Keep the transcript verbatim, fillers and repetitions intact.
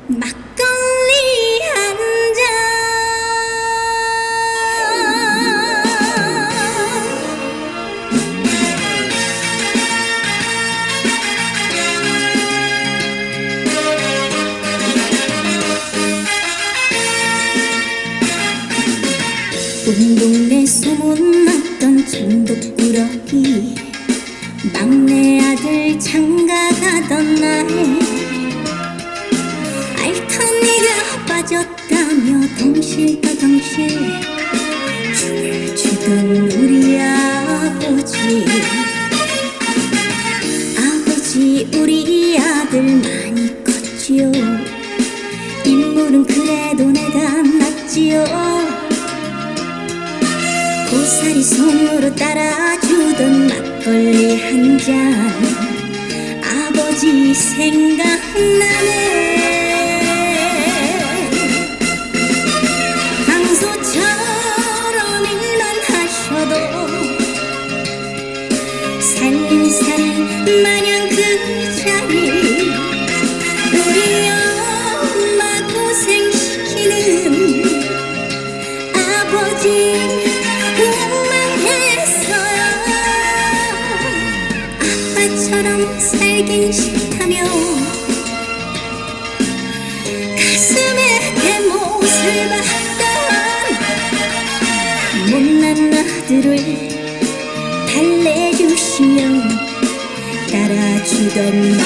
막걸리 한 잔. 온 동네 소문났던 천덕꾸러기 막내 아들 장가 가던 날 알턴이가 빠졌다며 덩실떠덩실 춤을 추던 우리 아버지. 아버지 우리 아들 많이 컸지요. 인물은 그래도 내가 낫지요. 고사리 손으로 따라주던 막걸리 한 잔 아버지 생각나네. 강소처럼 일만 하셔도 살림살이 마냥 그 자리 우리 엄마 고생시키는 아버지 아빠처럼 살긴 싫다며 가슴에 대못을 박던 못난 아들을 달래주시며 따라주던